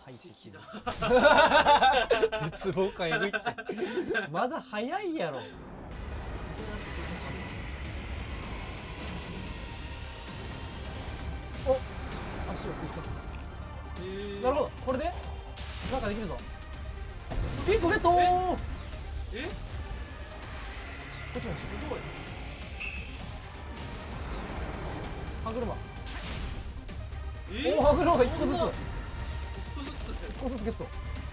はい敵だ。 絶望感えぐいってまだ早いやろ。お、足をくじかす。なるほど、これでなんかできるぞ。1個ゲットー。 え、 こっちもすごい。 歯車。おお、歯車が1個ずつ 1個ずつ。 1個ずつゲット。